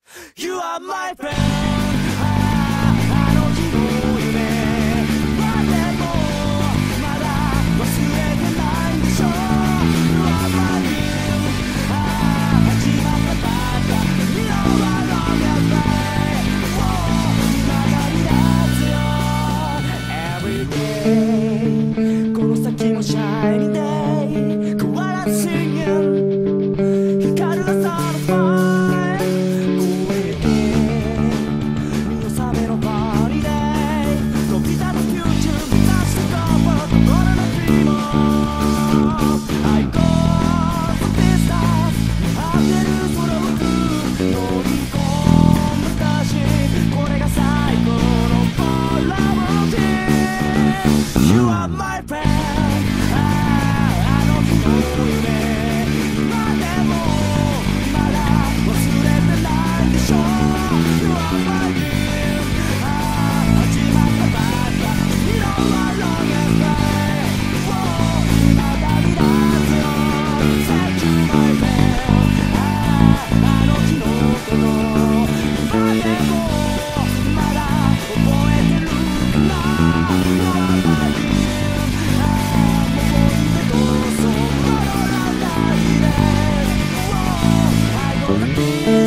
You are my friend あの日の夢までもまだ忘れてないんでしょ You are my dream 始まったばっか You know I love your play 今がリラックスよ Every day この先もシャイニーデイ変わらず Singing 光る朝のファイYou are my friend あの日の夢今でもまだ忘れてないでしょ You are my dream 始まったばっか You know I love your play 今がリラックスよ Thank you my friend あの日のこと今でもまだ覚えてるかな You are my dream I